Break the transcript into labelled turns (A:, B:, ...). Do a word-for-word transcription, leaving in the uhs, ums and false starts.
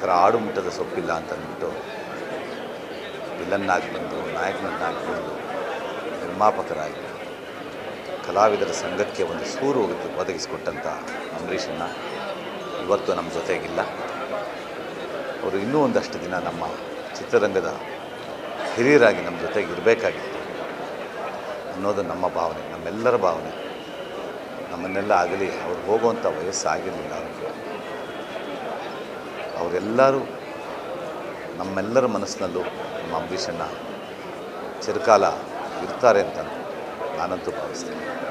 A: ಥರ ಆಡು ಮುಟ್ಟದ ಸೊಪ್ಪಿಲ್ಲ ಅಂತ ಅಂದ್ಬಿಟ್ಟು ವಿಲನ್ನಾಗಿ ಬಂದು ನಾಯಕನನ್ನಾಗಿ ಬಂದು ನಿರ್ಮಾಪಕರಾಗಿ ಕಲಾವಿದರ ಸಂಘಕ್ಕೆ ಒಂದು ಸೂರು ಒದಗಿಸಿಕೊಟ್ಟಂಥ ಅಂಬರೀಷಣ್ಣ ಇವತ್ತು ನಮ್ಮ ಜೊತೆಗಿಲ್ಲ. ಅವರು ಇನ್ನೂ ಒಂದಷ್ಟು ದಿನ ನಮ್ಮ ಚಿತ್ರರಂಗದ ಹಿರಿಯರಾಗಿ ನಮ್ಮ ಜೊತೆಗೆ ಇರಬೇಕಾಗಿತ್ತು ಅನ್ನೋದು ನಮ್ಮ ಭಾವನೆ, ನಮ್ಮೆಲ್ಲರ ಭಾವನೆ. ನಮ್ಮನ್ನೆಲ್ಲ ಆಗಲಿ ಅವ್ರು ಹೋಗುವಂಥ ವಯಸ್ಸಾಗಿರಲಿಲ್ಲ ಅವರಿಗೆ. ಅವರೆಲ್ಲರೂ ನಮ್ಮೆಲ್ಲರ ಮನಸ್ಸಿನಲ್ಲೂ ನಮ್ಮ ಅಂಬರೀಷಣ್ಣ ಚಿರಕಾಲ ಇರ್ತಾರೆ ಅಂತ ನಾನಂತೂ ಭಾವಿಸ್ತೇನೆ.